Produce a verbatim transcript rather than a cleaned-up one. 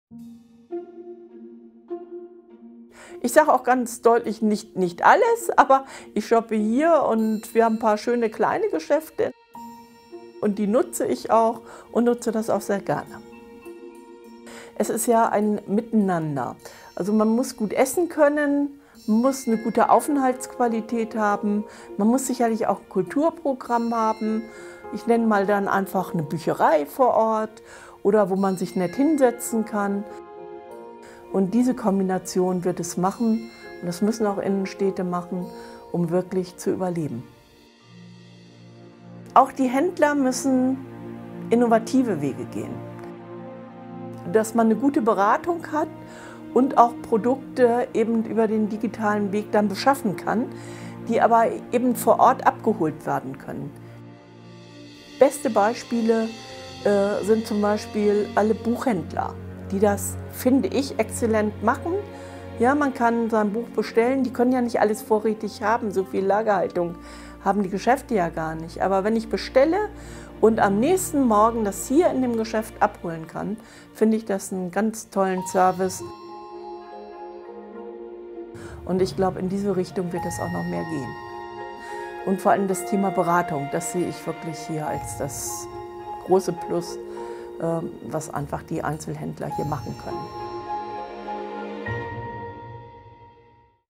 Ich sage auch ganz deutlich, nicht, nicht alles, aber ich shoppe hier und wir haben ein paar schöne kleine Geschäfte und die nutze ich auch und nutze das auch sehr gerne. Es ist ja ein Miteinander. Also man muss gut essen können, man muss eine gute Aufenthaltsqualität haben, man muss sicherlich auch ein Kulturprogramm haben. Ich nenne mal dann einfach eine Bücherei vor Ort oder wo man sich nett hinsetzen kann. Und diese Kombination wird es machen, und das müssen auch Innenstädte machen, um wirklich zu überleben. Auch die Händler müssen innovative Wege gehen. Dass man eine gute Beratung hat und auch Produkte eben über den digitalen Weg dann beschaffen kann, die aber eben vor Ort abgeholt werden können. Beste Beispiele äh, sind zum Beispiel alle Buchhändler, die das, finde ich, exzellent machen. Ja, man kann sein Buch bestellen, die können ja nicht alles vorrätig haben, so viel Lagerhaltung haben die Geschäfte ja gar nicht. Aber wenn ich bestelle und am nächsten Morgen das hier in dem Geschäft abholen kann, finde ich das einen ganz tollen Service. Und ich glaube, in diese Richtung wird es auch noch mehr gehen. Und vor allem das Thema Beratung, das sehe ich wirklich hier als das große Plus, was einfach die Einzelhändler hier machen können.